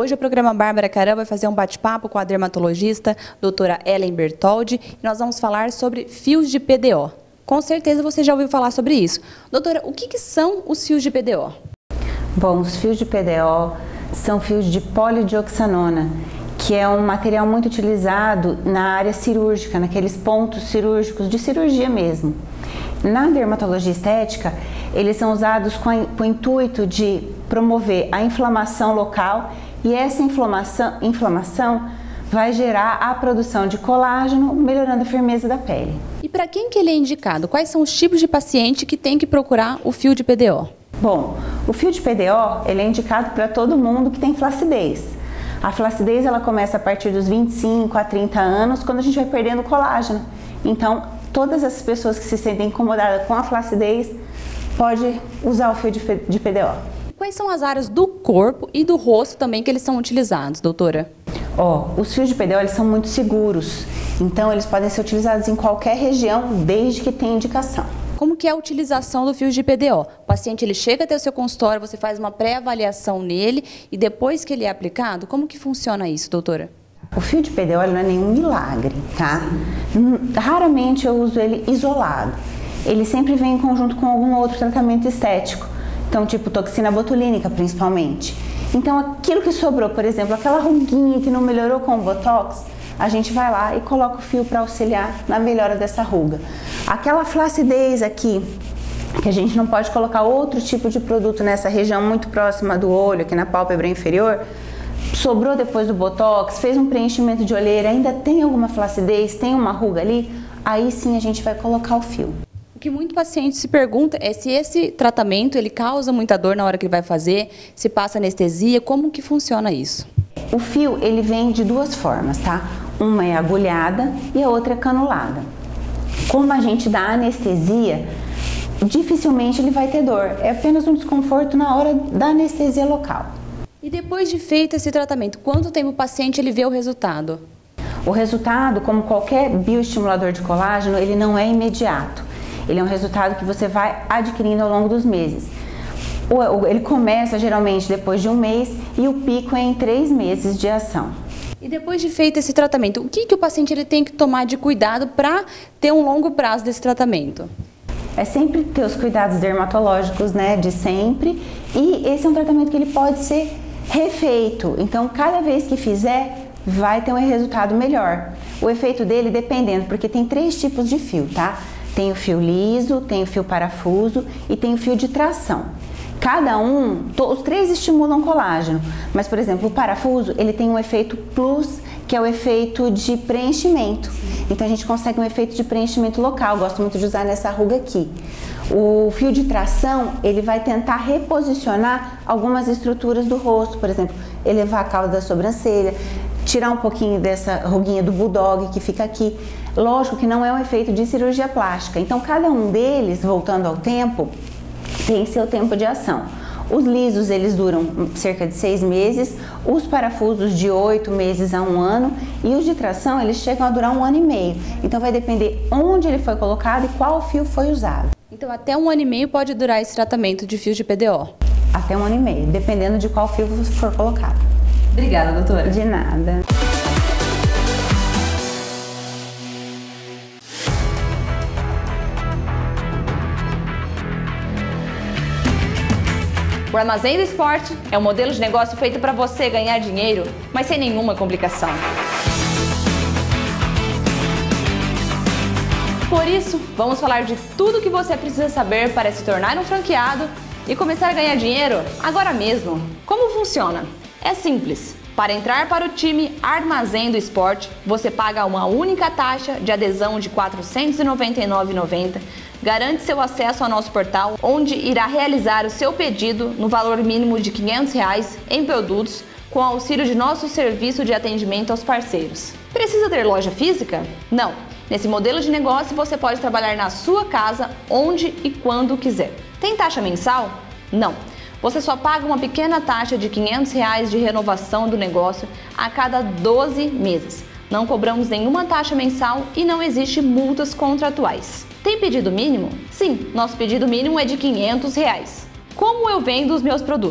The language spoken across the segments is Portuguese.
Hoje o programa Bárbara Caram vai fazer um bate-papo com a dermatologista doutora Ellen Bertoldi e nós vamos falar sobre fios de PDO. Com certeza você já ouviu falar sobre isso. Doutora, o que são os fios de PDO? Bom, os fios de PDO são fios de polidioxanona, que é um material muito utilizado na área cirúrgica, naqueles pontos cirúrgicos de cirurgia mesmo. Na dermatologia estética, eles são usados com o intuito de promover a inflamação local e essa inflamação vai gerar a produção de colágeno, melhorando a firmeza da pele. E para quem que ele é indicado? Quais são os tipos de paciente que tem que procurar o fio de PDO? Bom, o fio de PDO ele é indicado para todo mundo que tem flacidez. A flacidez ela começa a partir dos 25 a 30 anos, quando a gente vai perdendo colágeno. Então, todas as pessoas que se sentem incomodadas com a flacidez podem usar o fio de PDO. Quais são as áreas do corpo e do rosto também que eles são utilizados, doutora? Os fios de PDO eles são muito seguros, então eles podem ser utilizados em qualquer região, desde que tenha indicação. Como que é a utilização do fio de PDO? O paciente ele chega até o seu consultório, você faz uma pré-avaliação nele e depois que ele é aplicado, como que funciona isso, doutora? O fio de PDO não é nenhum milagre, tá? Raramente eu uso ele isolado. Ele sempre vem em conjunto com algum outro tratamento estético. Então, tipo toxina botulínica, principalmente. Então, aquilo que sobrou, por exemplo, aquela ruguinha que não melhorou com o Botox, a gente vai lá e coloca o fio para auxiliar na melhora dessa ruga. Aquela flacidez aqui, que a gente não pode colocar outro tipo de produto nessa região muito próxima do olho, aqui na pálpebra inferior, sobrou depois do Botox, fez um preenchimento de olheira, ainda tem alguma flacidez, tem uma ruga ali, aí sim a gente vai colocar o fio. O que muito paciente se pergunta é se esse tratamento ele causa muita dor na hora que ele vai fazer, se passa anestesia, como que funciona isso? O fio ele vem de duas formas, tá? Uma é agulhada e a outra é canulada. Como a gente dá anestesia, dificilmente ele vai ter dor, é apenas um desconforto na hora da anestesia local. E depois de feito esse tratamento, quanto tempo o paciente ele vê o resultado? O resultado, como qualquer bioestimulador de colágeno, ele não é imediato. Ele é um resultado que você vai adquirindo ao longo dos meses. Ele começa geralmente depois de um mês e o pico é em 3 meses de ação. E depois de feito esse tratamento, o que o paciente ele tem que tomar de cuidado para ter um longo prazo desse tratamento? É sempre ter os cuidados dermatológicos, né, de sempre. E esse é um tratamento que ele pode ser refeito. Então, cada vez que fizer, vai ter um resultado melhor. O efeito dele dependendo, porque tem 3 tipos de fio, tá? Tem o fio liso, tem o fio parafuso e tem o fio de tração. Cada um, os 3 estimulam colágeno, mas, por exemplo, o parafuso, ele tem um efeito plus, que é o efeito de preenchimento. Então, a gente consegue um efeito de preenchimento local, gosto muito de usar nessa ruga aqui. O fio de tração, ele vai tentar reposicionar algumas estruturas do rosto, por exemplo, elevar a cauda da sobrancelha, tirar um pouquinho dessa ruguinha do bulldog que fica aqui. Lógico que não é um efeito de cirurgia plástica, então cada um deles, voltando ao tempo, tem seu tempo de ação. Os lisos, eles duram cerca de 6 meses, os parafusos de 8 meses a 1 ano e os de tração, eles chegam a durar 1 ano e meio. Então vai depender onde ele foi colocado e qual fio foi usado. Então até 1 ano e meio pode durar esse tratamento de fio de PDO? Até 1 ano e meio, dependendo de qual fio for colocado. Obrigada, doutora. De nada. O Armazém do Esporte é um modelo de negócio feito para você ganhar dinheiro, mas sem nenhuma complicação. Por isso, vamos falar de tudo que você precisa saber para se tornar um franqueado e começar a ganhar dinheiro agora mesmo. Como funciona? É simples. Para entrar para o time Armazém do Esporte, você paga uma única taxa de adesão de R$ 499,90, garante seu acesso ao nosso portal, onde irá realizar o seu pedido no valor mínimo de R$ 500 em produtos, com auxílio de nosso serviço de atendimento aos parceiros. Precisa ter loja física? Não! Nesse modelo de negócio, você pode trabalhar na sua casa, onde e quando quiser. Tem taxa mensal? Não! Você só paga uma pequena taxa de R$ 500 de renovação do negócio a cada 12 meses. Não cobramos nenhuma taxa mensal e não existe multas contratuais. Tem pedido mínimo? Sim, nosso pedido mínimo é de R$ 500. Como eu vendo os meus produtos?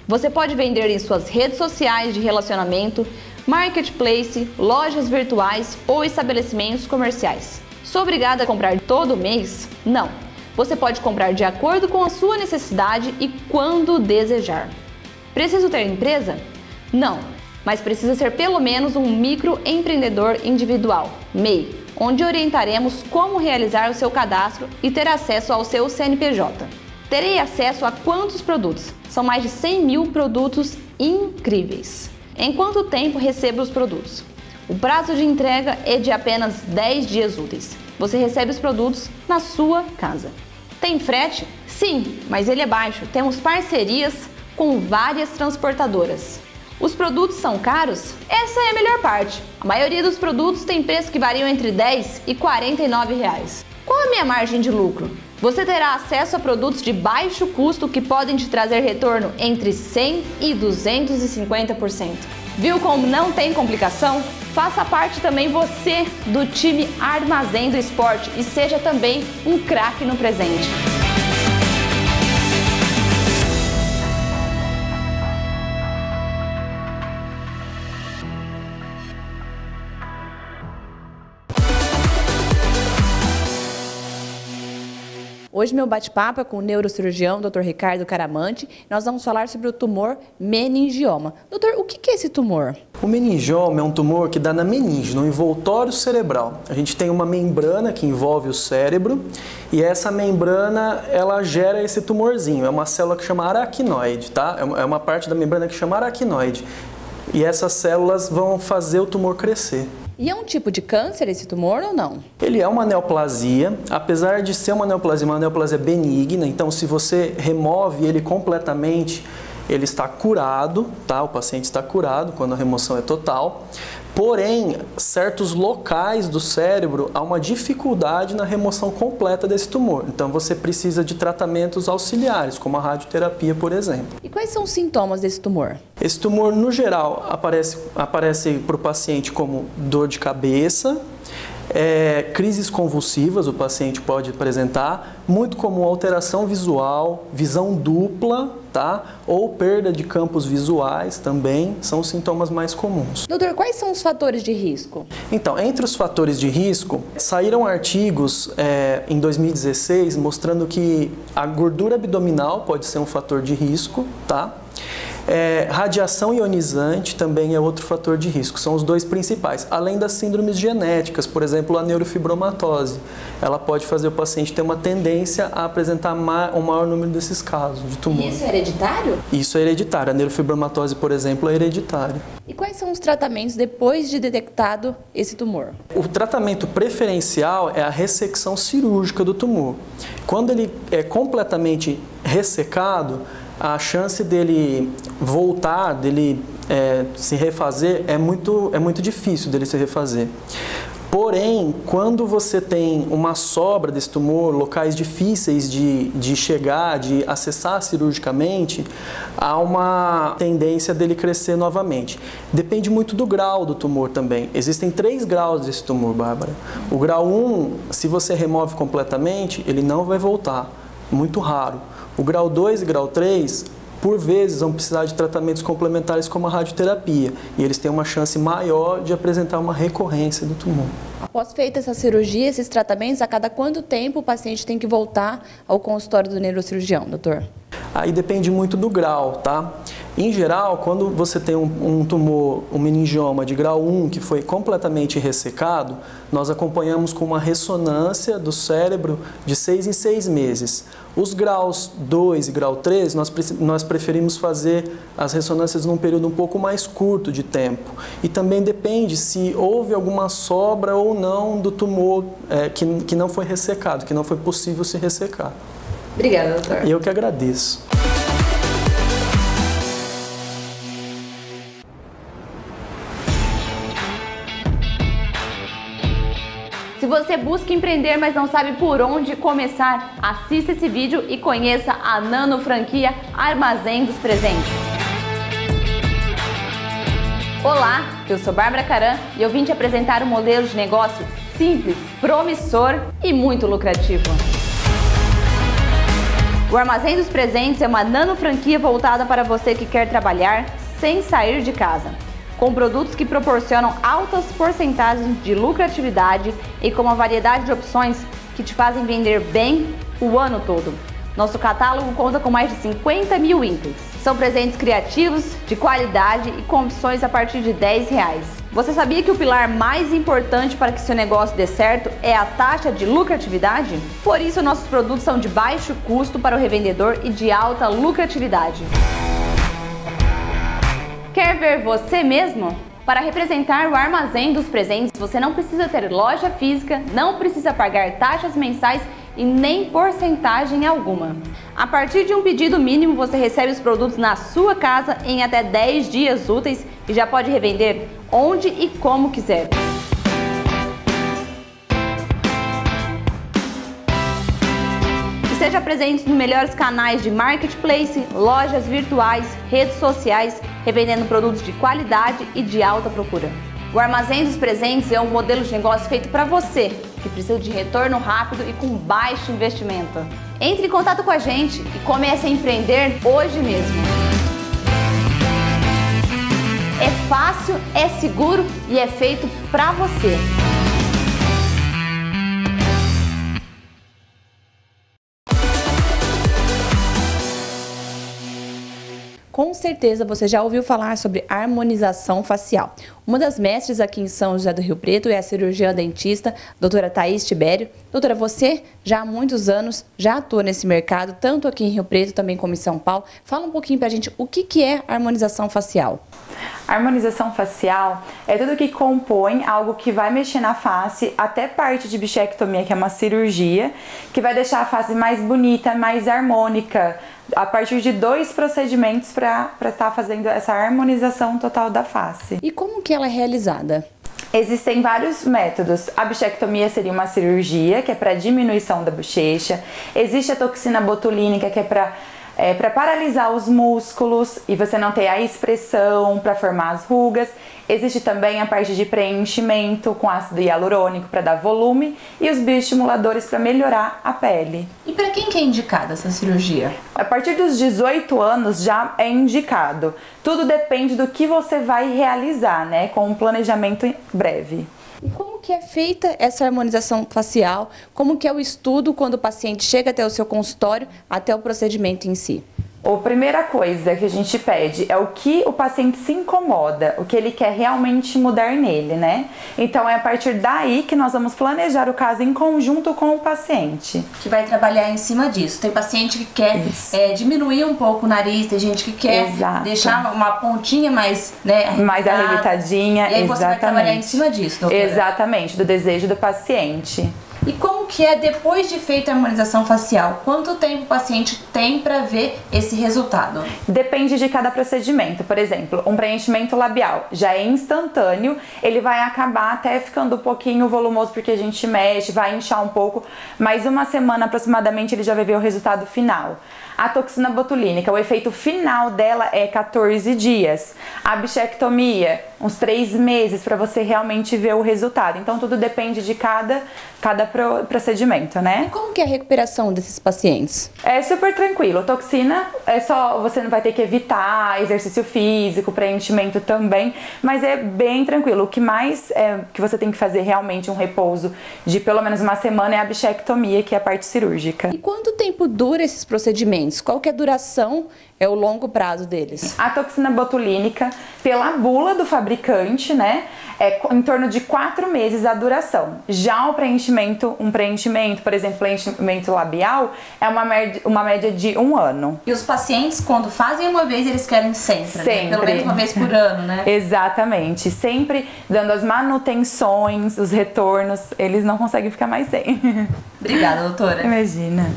Você pode vender em suas redes sociais de relacionamento, marketplace, lojas virtuais ou estabelecimentos comerciais. Sou obrigada a comprar todo mês? Não. Você pode comprar de acordo com a sua necessidade e quando desejar. Preciso ter empresa? Não, mas precisa ser pelo menos um microempreendedor individual, MEI, onde orientaremos como realizar o seu cadastro e ter acesso ao seu CNPJ. Terei acesso a quantos produtos? São mais de 100 mil produtos incríveis. Em quanto tempo recebo os produtos? O prazo de entrega é de apenas 10 dias úteis. Você recebe os produtos na sua casa. Tem frete? Sim, mas ele é baixo. Temos parcerias com várias transportadoras. Os produtos são caros? Essa é a melhor parte. A maioria dos produtos tem preço que variam entre R$ 10 e R$ 49. Qual a minha margem de lucro? Você terá acesso a produtos de baixo custo que podem te trazer retorno entre 100% e 250%. Viu como não tem complicação? Faça parte também você do time Armazém do Esporte e seja também um craque no presente. Hoje meu bate-papo é com o neurocirurgião Dr. Ricardo Caramante. Nós vamos falar sobre o tumor meningioma. Doutor, o que é esse tumor? O meningioma é um tumor que dá na meninge, no envoltório cerebral. A gente tem uma membrana que envolve o cérebro e essa membrana, ela gera esse tumorzinho. É uma célula que chama aracnoide, tá? É uma parte da membrana que chama aracnoide. E essas células vão fazer o tumor crescer. E é um tipo de câncer esse tumor ou não? Ele é uma neoplasia, apesar de ser uma neoplasia benigna, então se você remove ele completamente, ele está curado, tá? O paciente está curado quando a remoção é total. Porém, certos locais do cérebro há uma dificuldade na remoção completa desse tumor. Então você precisa de tratamentos auxiliares, como a radioterapia, por exemplo. E quais são os sintomas desse tumor? Esse tumor, no geral, aparece para o paciente como dor de cabeça, crises convulsivas o paciente pode apresentar, muito comum alteração visual, visão dupla, tá? Ou perda de campos visuais também são os sintomas mais comuns. Doutor, quais são os fatores de risco? Então, entre os fatores de risco, saíram artigos em 2016 mostrando que a gordura abdominal pode ser um fator de risco, tá? Radiação ionizante também é outro fator de risco, são os dois principais, além das síndromes genéticas, por exemplo, a neurofibromatose. Ela pode fazer o paciente ter uma tendência a apresentar um maior número desses casos de tumor. E isso é hereditário? Isso é hereditário, a neurofibromatose, por exemplo, é hereditária. E quais são os tratamentos depois de detectado esse tumor? O tratamento preferencial é a ressecção cirúrgica do tumor. Quando ele é completamente ressecado, a chance dele voltar, dele se refazer, é muito difícil dele se refazer. Porém, quando você tem uma sobra desse tumor, locais difíceis de chegar, de acessar cirurgicamente, há uma tendência dele crescer novamente. Depende muito do grau do tumor também. Existem 3 graus desse tumor, Bárbara. O grau 1, se você remove completamente, ele não vai voltar, muito raro. O grau 2 e grau 3, por vezes, vão precisar de tratamentos complementares como a radioterapia e eles têm uma chance maior de apresentar uma recorrência do tumor. Após feita essa cirurgia, esses tratamentos, a cada quanto tempo o paciente tem que voltar ao consultório do neurocirurgião, doutor? Aí depende muito do grau, tá? Em geral, quando você tem um tumor, um meningioma de grau 1 que foi completamente ressecado, nós acompanhamos com uma ressonância do cérebro de 6 em 6 meses. Os graus 2 e grau 3, nós preferimos fazer as ressonâncias num período um pouco mais curto de tempo. E também depende se houve alguma sobra ou não do tumor que não foi ressecado, que não foi possível se ressecar. Obrigada, doutor. Eu que agradeço. Se você busca empreender, mas não sabe por onde começar, assista esse vídeo e conheça a nano franquia Armazém dos Presentes. Olá, eu sou Bárbara Caram e eu vim te apresentar um modelo de negócio simples, promissor e muito lucrativo. O Armazém dos Presentes é uma nano franquia voltada para você que quer trabalhar sem sair de casa, com produtos que proporcionam altas porcentagens de lucratividade e com uma variedade de opções que te fazem vender bem o ano todo. Nosso catálogo conta com mais de 50 mil itens. São presentes criativos, de qualidade e com opções a partir de R$10. Você sabia que o pilar mais importante para que seu negócio dê certo é a taxa de lucratividade? Por isso, nossos produtos são de baixo custo para o revendedor e de alta lucratividade. Quer ver você mesmo? Para representar o Armazém dos Presentes, você não precisa ter loja física, não precisa pagar taxas mensais e nem porcentagem alguma. A partir de um pedido mínimo, você recebe os produtos na sua casa em até 10 dias úteis e já pode revender onde e como quiser. Seja presente nos melhores canais de marketplace, lojas virtuais, redes sociais, revendendo produtos de qualidade e de alta procura. O Armazém dos Presentes é um modelo de negócio feito para você, que precisa de retorno rápido e com baixo investimento. Entre em contato com a gente e comece a empreender hoje mesmo. É fácil, é seguro e é feito para você. Com certeza você já ouviu falar sobre harmonização facial. Uma das mestres aqui em São José do Rio Preto é a cirurgiã dentista, doutora Thaís Tibério. Doutora, você já há muitos anos já atua nesse mercado, tanto aqui em Rio Preto também como em São Paulo. Fala um pouquinho pra gente o que é harmonização facial. A harmonização facial é tudo que compõe algo que vai mexer na face, até parte de bichectomia, que é uma cirurgia, que vai deixar a face mais bonita, mais harmônica, a partir de 2 procedimentos para estar fazendo essa harmonização total da face. E como que ela é realizada? Existem vários métodos. A bichectomia seria uma cirurgia, que é para diminuição da bochecha. Existe a toxina botulínica, que é para paralisar os músculos e você não ter a expressão, para formar as rugas. Existe também a parte de preenchimento com ácido hialurônico para dar volume e os bioestimuladores para melhorar a pele. E para quem que é indicada essa cirurgia? A partir dos 18 anos já é indicado. Tudo depende do que você vai realizar, né? Com um planejamento breve. E como que é feita essa harmonização facial? Como que é o estudo quando o paciente chega até o seu consultório, até o procedimento em si? A primeira coisa que a gente pede é o que o paciente se incomoda, o que ele quer realmente mudar nele, né? Então é a partir daí que nós vamos planejar o caso em conjunto com o paciente. Que vai trabalhar em cima disso. Tem paciente que quer diminuir um pouco o nariz, tem gente que quer deixar uma pontinha mais, né, mais arrebitadinha. E aí você vai trabalhar em cima disso, doutora? Exatamente, do desejo do paciente. E como que é depois de feita a harmonização facial? Quanto tempo o paciente tem para ver esse resultado? Depende de cada procedimento. Por exemplo, um preenchimento labial já é instantâneo, ele vai acabar até ficando um pouquinho volumoso porque a gente mexe, vai inchar um pouco, mas uma semana aproximadamente ele já vai ver o resultado final. A toxina botulínica, o efeito final dela é 14 dias. A bichectomia, uns 3 meses para você realmente ver o resultado. Então tudo depende de cada procedimento, né? E como que é a recuperação desses pacientes? É super tranquilo. Toxina é só, você não vai ter que evitar exercício físico, preenchimento também, mas é bem tranquilo. O que mais que você tem que fazer realmente um repouso de pelo menos uma semana é a bichectomia, que é a parte cirúrgica. E quanto tempo dura esses procedimentos? Qual que é a duração, é o longo prazo deles? A toxina botulínica, pela bula do fabricante, né, é em torno de 4 meses a duração. Já o preenchimento, por exemplo, preenchimento labial, é uma média de 1 ano. E os pacientes, quando fazem uma vez, eles querem sempre. Né? Pelo menos uma vez por ano, né? Exatamente. Sempre dando as manutenções, os retornos, eles não conseguem ficar mais sem. Obrigada, doutora. Imagina.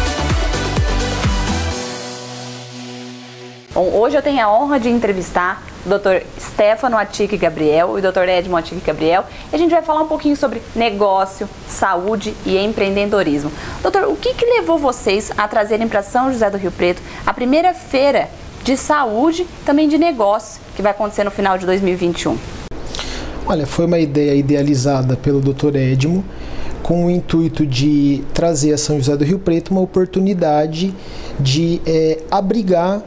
Bom, hoje eu tenho a honra de entrevistar o Dr. Stefano Attic Gabriel e o Dr. Edmo Attic Gabriel. E a gente vai falar um pouquinho sobre negócio, saúde e empreendedorismo. Doutor, o que levou vocês a trazerem para São José do Rio Preto a primeira feira de saúde, também de negócio, que vai acontecer no final de 2021? Olha, foi uma ideia idealizada pelo Dr. Edmo, com o intuito de trazer a São José do Rio Preto uma oportunidade de abrigar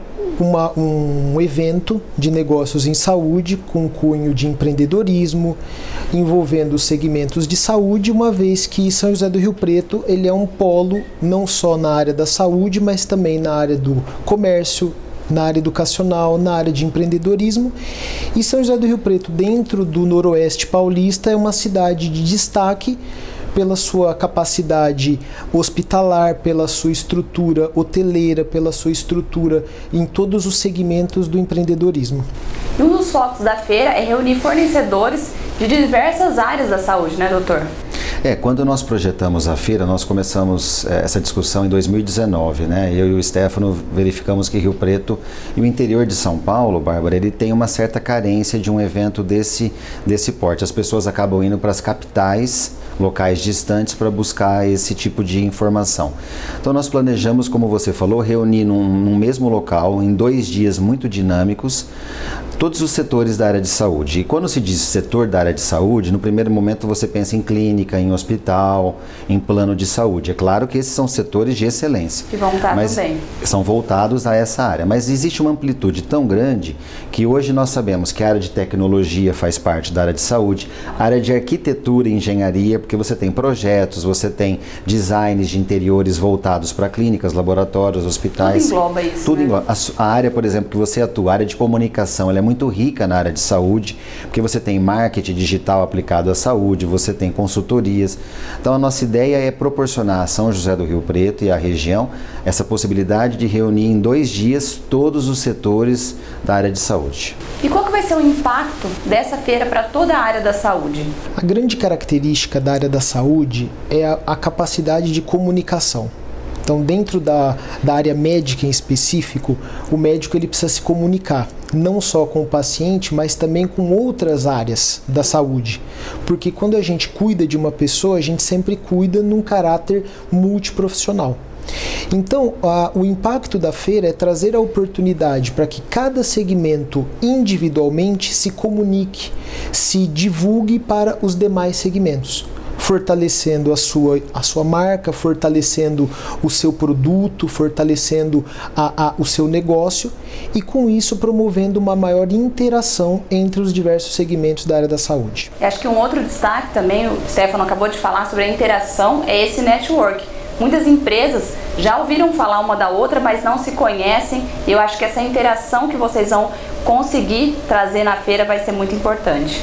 um evento de negócios em saúde com cunho de empreendedorismo, envolvendo os segmentos de saúde, uma vez que São José do Rio Preto ele é um polo não só na área da saúde, mas também na área do comércio, na área educacional, na área de empreendedorismo. E São José do Rio Preto, dentro do Noroeste Paulista, é uma cidade de destaque pela sua capacidade hospitalar, pela sua estrutura hoteleira, pela sua estrutura em todos os segmentos do empreendedorismo. E um dos focos da feira é reunir fornecedores de diversas áreas da saúde, né, doutor? Quando nós projetamos a feira, nós começamos essa discussão em 2019, né? Eu e o Stefano verificamos que Rio Preto e o interior de São Paulo, Bárbara, ele tem uma certa carência de um evento desse porte. As pessoas acabam indo para as capitais, locais distantes, para buscar esse tipo de informação. Então nós planejamos, como você falou, reunir num mesmo local, em 2 dias muito dinâmicos, todos os setores da área de saúde. E quando se diz setor da área de saúde, no primeiro momento você pensa em clínica, em hospital, em plano de saúde. É claro que esses são setores de excelência. Que vão estar também. São voltados a essa área. Mas existe uma amplitude tão grande que hoje nós sabemos que a área de tecnologia faz parte da área de saúde, a área de arquitetura e engenharia, porque você tem projetos, você tem designs de interiores voltados para clínicas, laboratórios, hospitais. Tudo engloba isso, tudo, né? Engloba. A área, por exemplo, que você atua, a área de comunicação, ela é muito rica na área de saúde, porque você tem marketing digital aplicado à saúde, você tem consultorias. Então a nossa ideia é proporcionar a São José do Rio Preto e à região essa possibilidade de reunir em 2 dias todos os setores da área de saúde. E qual que vai ser o impacto dessa feira para toda a área da saúde? A grande característica da área da saúde é a capacidade de comunicação. Então, dentro da área médica em específico, o médico ele precisa se comunicar, não só com o paciente, mas também com outras áreas da saúde. Porque quando a gente cuida de uma pessoa, a gente sempre cuida num caráter multiprofissional. Então, o impacto da feira é trazer a oportunidade para que cada segmento individualmente se comunique, se divulgue para os demais segmentos, fortalecendo a sua marca, fortalecendo o seu produto, fortalecendo o seu negócio e, com isso, promovendo uma maior interação entre os diversos segmentos da área da saúde. Eu acho que um outro destaque também, o Stefano acabou de falar sobre a interação, é esse network. Muitas empresas já ouviram falar uma da outra, mas não se conhecem. E eu acho que essa interação que vocês vão conseguir trazer na feira vai ser muito importante.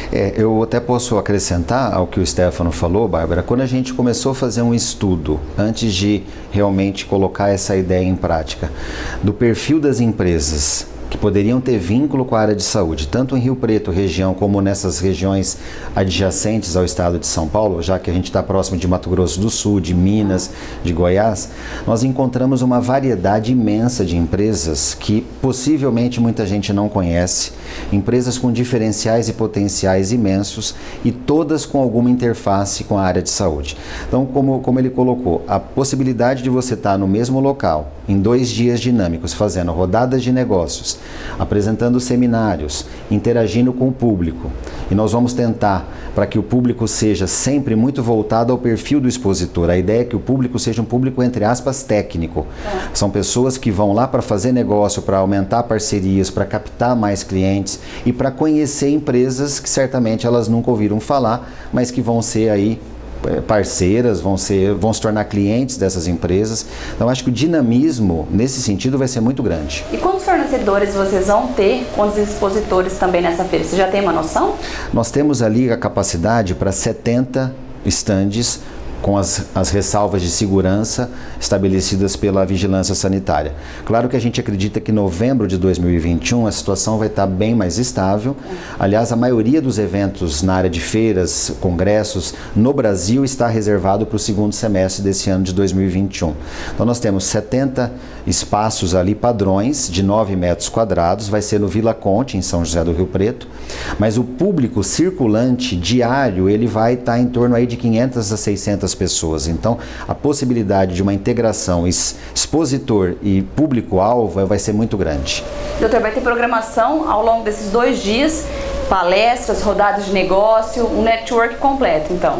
Eu até posso acrescentar ao que o Stefano falou, Bárbara. Quando a gente começou a fazer um estudo, antes de realmente colocar essa ideia em prática, do perfil das empresas que poderiam ter vínculo com a área de saúde, tanto em Rio Preto, região, como nessas regiões adjacentes ao estado de São Paulo, já que a gente está próximo de Mato Grosso do Sul, de Minas, de Goiás, nós encontramos uma variedade imensa de empresas que possivelmente muita gente não conhece, empresas com diferenciais e potenciais imensos e todas com alguma interface com a área de saúde. Então, como ele colocou, a possibilidade de você estar no mesmo local, em 2 dias dinâmicos, fazendo rodadas de negócios, apresentando seminários, interagindo com o público. E nós vamos tentar para que o público seja sempre muito voltado ao perfil do expositor. A ideia é que o público seja um público, entre aspas, técnico. São pessoas que vão lá para fazer negócio, para aumentar parcerias, para captar mais clientes e para conhecer empresas que certamente elas nunca ouviram falar, mas que vão ser aí parceiras, vão se tornar clientes dessas empresas. Então acho que o dinamismo nesse sentido vai ser muito grande. E quantos fornecedores vocês vão ter, quantos expositores também nessa feira? Você já tem uma noção? Nós temos ali a capacidade para 70 estandes com as ressalvas de segurança estabelecidas pela vigilância sanitária. Claro que a gente acredita que em novembro de 2021 a situação vai estar bem mais estável. Aliás, a maioria dos eventos na área de feiras, congressos, no Brasil está reservado para o 2º semestre desse ano de 2021. Então nós temos 70 espaços ali padrões de 9 metros quadrados, vai ser no Vila Conte, em São José do Rio Preto, mas o público circulante diário ele vai estar em torno aí de 500 a 600 pessoas. Então, a possibilidade de uma integração expositor e público-alvo vai ser muito grande. Doutor, vai ter programação ao longo desses 2 dias, palestras, rodadas de negócio, um network completo, então?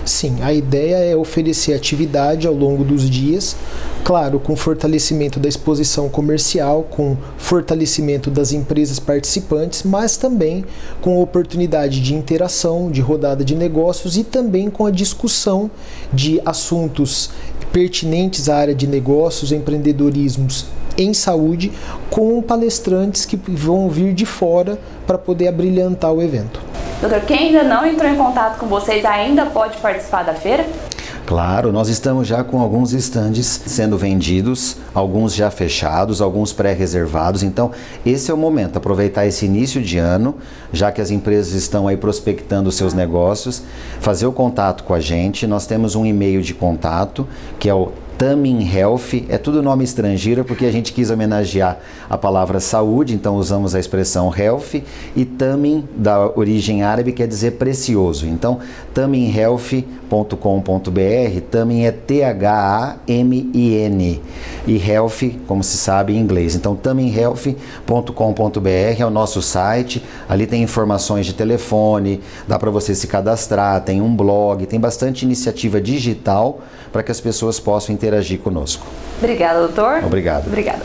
Sim, a ideia é oferecer atividade ao longo dos dias, claro, com fortalecimento da exposição comercial, com fortalecimento das empresas participantes, mas também com oportunidade de interação, de rodada de negócios e também com a discussão de assuntos pertinentes à área de negócios, empreendedorismos em saúde, com palestrantes que vão vir de fora para poder abrilhantar o evento. Doutor, quem ainda não entrou em contato com vocês ainda pode participar da feira? Claro, nós estamos já com alguns estandes sendo vendidos, alguns já fechados, alguns pré-reservados. Então, esse é o momento, aproveitar esse início de ano, já que as empresas estão aí prospectando seus negócios, fazer o contato com a gente. Nós temos um e-mail de contato, que é o Tamin Health, é tudo nome estrangeiro porque a gente quis homenagear a palavra saúde, então usamos a expressão health, e Tamin, da origem árabe, quer dizer precioso. Então, taminhealth.com.br, Tamin é T-H-A-M-I-N, e health, como se sabe, em inglês. Então, taminhealth.com.br é o nosso site, ali tem informações de telefone, dá para você se cadastrar, tem um blog, tem bastante iniciativa digital para que as pessoas possam interagir conosco. Obrigada, doutor. Obrigado. Obrigada.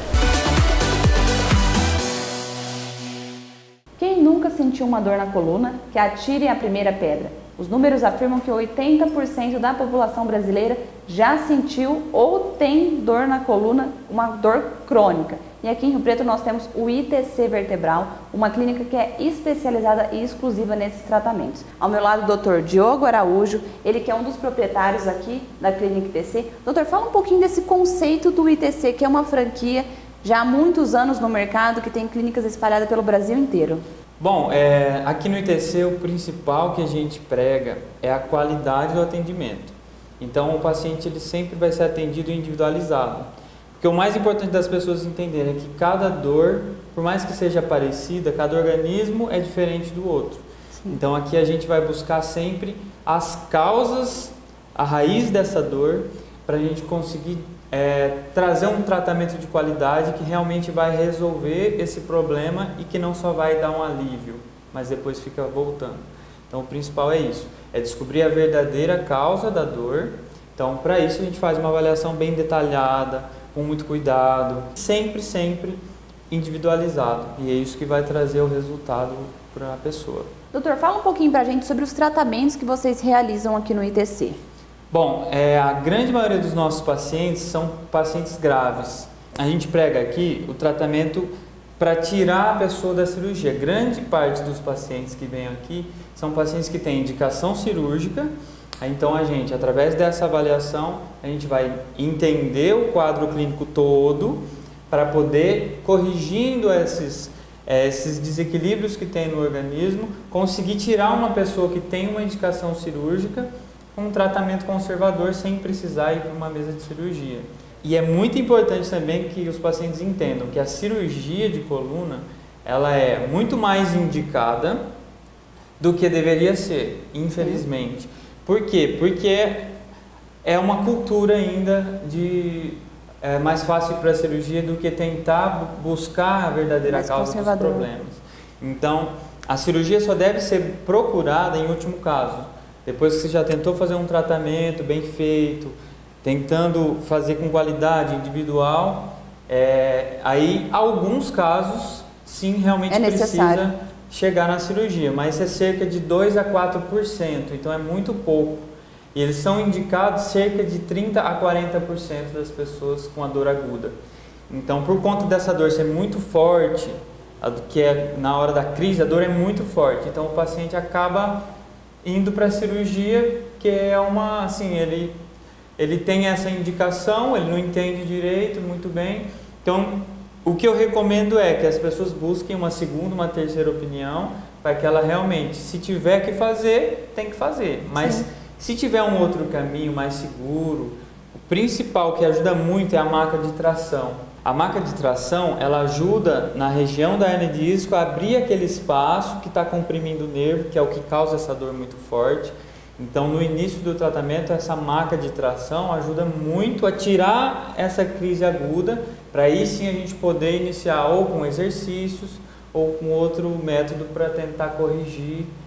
Quem nunca sentiu uma dor na coluna, que atire a primeira pedra. Os números afirmam que 80% da população brasileira já sentiu ou tem dor na coluna, uma dor crônica. E aqui em Rio Preto nós temos o ITC Vertebral, uma clínica que é especializada e exclusiva nesses tratamentos. Ao meu lado, o Dr. Diogo Araújo, ele que é um dos proprietários aqui da clínica ITC. Doutor, fala um pouquinho desse conceito do ITC, que é uma franquia já há muitos anos no mercado, que tem clínicas espalhadas pelo Brasil inteiro. Bom, aqui no ITC o principal que a gente prega é a qualidade do atendimento. Então o paciente ele sempre vai ser atendido individualizado. Porque o mais importante das pessoas entenderem é que cada dor, por mais que seja parecida, cada organismo é diferente do outro. Sim. Então aqui a gente vai buscar sempre as causas, a raiz dessa dor, para a gente conseguir trazer um tratamento de qualidade que realmente vai resolver esse problema e que não só vai dar um alívio, mas depois fica voltando. Então o principal é isso, é descobrir a verdadeira causa da dor. Então para isso a gente faz uma avaliação bem detalhada, com muito cuidado, sempre individualizado, e é isso que vai trazer o resultado para a pessoa. Doutor, fala um pouquinho para a gente sobre os tratamentos que vocês realizam aqui no ITC. Bom, a grande maioria dos nossos pacientes são pacientes graves. A gente prega aqui o tratamento para tirar a pessoa da cirurgia. Grande parte dos pacientes que vêm aqui são pacientes que têm indicação cirúrgica. Então a gente, através dessa avaliação, a gente vai entender o quadro clínico todo para poder, corrigindo esses desequilíbrios que tem no organismo, conseguir tirar uma pessoa que tem uma indicação cirúrgica com um tratamento conservador sem precisar ir para uma mesa de cirurgia. E é muito importante também que os pacientes entendam que a cirurgia de coluna ela é muito mais indicada do que deveria ser, infelizmente. Por quê? Porque é uma cultura ainda de mais fácil para a cirurgia do que tentar buscar a verdadeira causa dos problemas. Então, a cirurgia só deve ser procurada em último caso. Depois que você já tentou fazer um tratamento bem feito, tentando fazer com qualidade individual, aí alguns casos sim realmente precisa chegar na cirurgia, mas é cerca de 2 a 4%, então é muito pouco. E eles são indicados cerca de 30 a 40% das pessoas com a dor aguda. Então, por conta dessa dor ser muito forte, que é na hora da crise, a dor é muito forte, então o paciente acaba indo para a cirurgia, que é uma, assim, ele tem essa indicação, ele não entende direito, muito bem. Então, o que eu recomendo é que as pessoas busquem uma segunda, uma terceira opinião, para que ela realmente, se tiver que fazer, tem que fazer. Mas sim, se tiver um outro caminho mais seguro, o principal que ajuda muito é a maca de tração. A maca de tração, ela ajuda na região da hernia de disco a abrir aquele espaço que está comprimindo o nervo, que é o que causa essa dor muito forte. Então, no início do tratamento, essa maca de tração ajuda muito a tirar essa crise aguda, para aí sim a gente poder iniciar ou com exercícios ou com outro método para tentar corrigir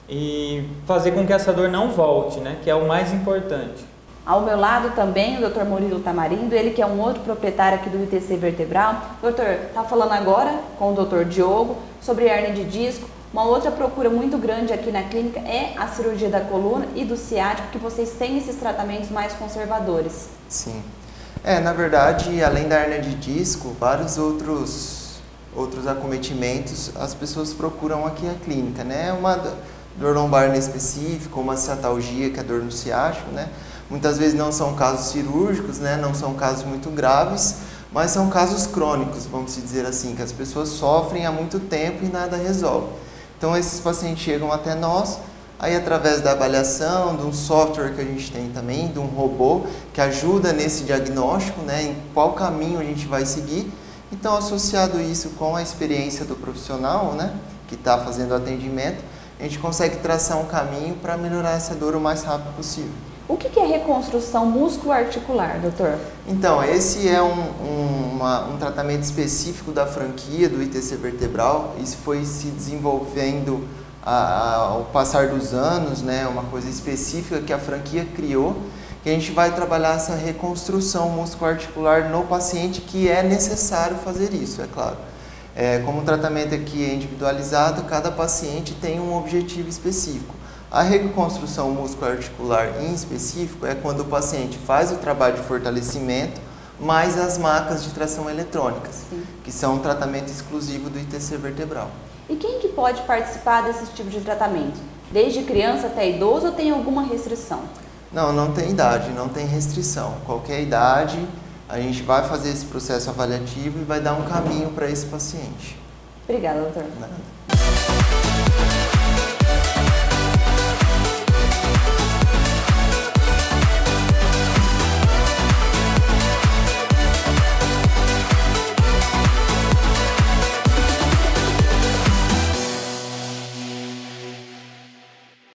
e fazer com que essa dor não volte, né? Que é o mais importante. Ao meu lado também o Dr. Murilo Tamarindo, ele que é um outro proprietário aqui do ITC Vertebral. Doutor, está falando agora com o Dr. Diogo sobre hernia de disco. Uma outra procura muito grande aqui na clínica é a cirurgia da coluna e do ciático, que vocês têm esses tratamentos mais conservadores. Sim. Na verdade, além da hernia de disco, vários outros acometimentos as pessoas procuram aqui a clínica, né? Uma dor lombar específica, uma ciatalgia, que é dor no ciático, né? Muitas vezes não são casos cirúrgicos, né? Não são casos muito graves, mas são casos crônicos, vamos dizer assim, que as pessoas sofrem há muito tempo e nada resolve. Então esses pacientes chegam até nós, aí através da avaliação, de um software que a gente tem também, de um robô que ajuda nesse diagnóstico, né, em qual caminho a gente vai seguir. Então, associado isso com a experiência do profissional, né, que está fazendo o atendimento, a gente consegue traçar um caminho para melhorar essa dor o mais rápido possível. O que é reconstrução músculo-articular, doutor? Então, esse é um tratamento específico da franquia do ITC Vertebral. Isso foi se desenvolvendo ao passar dos anos, né? Uma coisa específica que a franquia criou, que a gente vai trabalhar essa reconstrução músculo-articular no paciente, que é necessário fazer isso, é claro. Como o tratamento aqui é individualizado, cada paciente tem um objetivo específico. A reconstrução musculoarticular em específico é quando o paciente faz o trabalho de fortalecimento mais as macas de tração eletrônicas, sim, que são um tratamento exclusivo do ITC Vertebral. E quem que pode participar desse tipo de tratamento? Desde criança até idoso ou tem alguma restrição? Não, não tem idade, não tem restrição. Qualquer idade, a gente vai fazer esse processo avaliativo e vai dar um caminho para esse paciente. Obrigada, doutor. Nada.